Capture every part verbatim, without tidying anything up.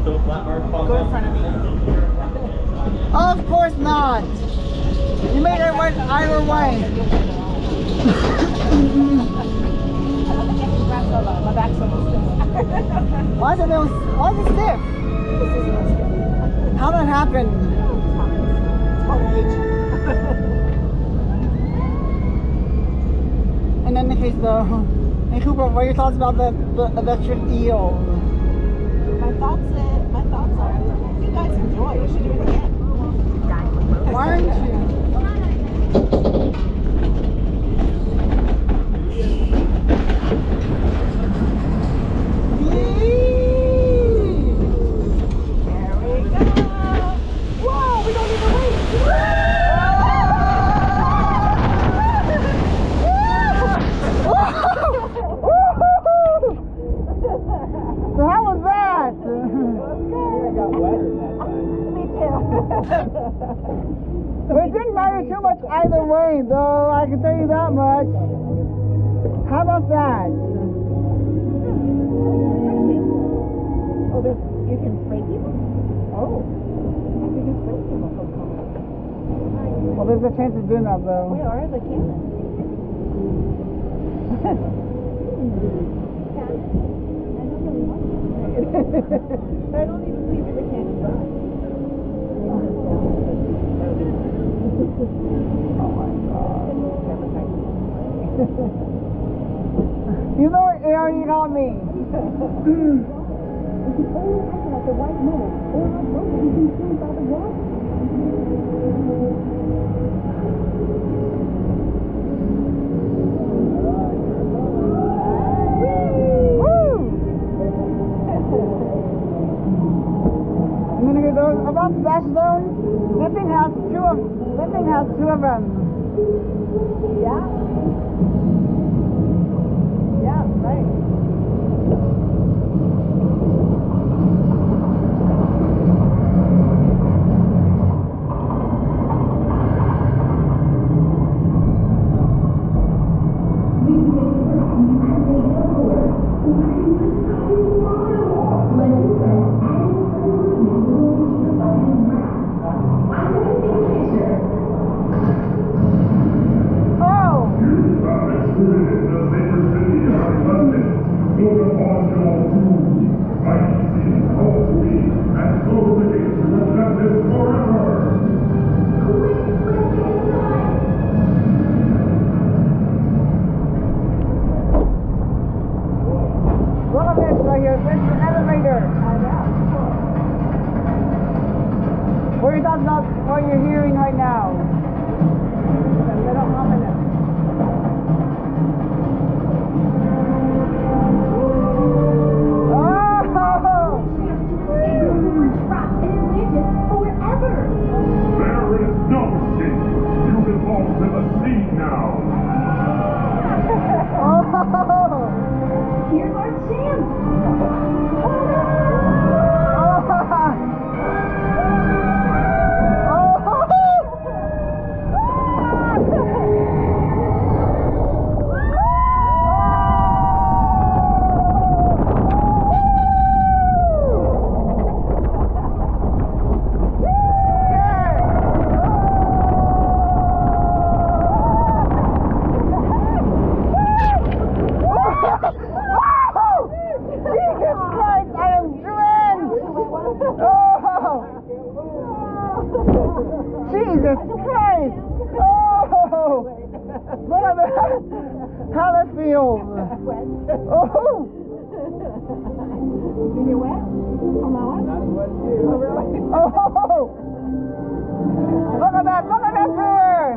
Go in front of me. Of course not. You made it went either way. My back's almost stiff. Why is it, why is it stiff? This is a little stiff. How did that happen? It's called age. In any case though, hey Cooper, what are your thoughts about the, the electric eel? My thoughts, uh, my thoughts are, you guys enjoy. You should do it again. Why aren't you? There we go. Whoa, we don't even wait. So how was that? I got wetter that time. Me too. It didn't matter too much either way, though, I can tell you that much. How about that? Oh, there's, you can spray people? Oh. You can spray people from somewhere. Well, there's a chance of doing that, though. Where are the cannons? I don't even see where the cannons are. Oh my god. You know what? It already got me. If you only act at the right moment, or not both will be consumed by the water. I'm gonna get those about splash zones. That thing has two of that thing has two of them. Yeah. Yeah, right. What are your thoughts about what you're hearing right now? It's a little ominous. Oh! Trapped in Atlantis forever. There is no escape. You belong to the sea now. Oh! Here's our chance. Jesus Christ! Oh! Look at that! How that feels! Oh! Did you wet? On that one? Not as wet as you. Oh, really? Oh! Look at that! Look at that bird!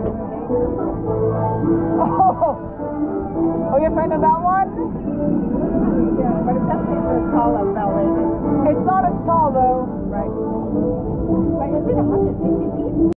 Oh! Oh, you friend of that one? Yeah, but it's definitely as tall as that lady. It's not as tall though. Right. But is it one hundred sixty feet?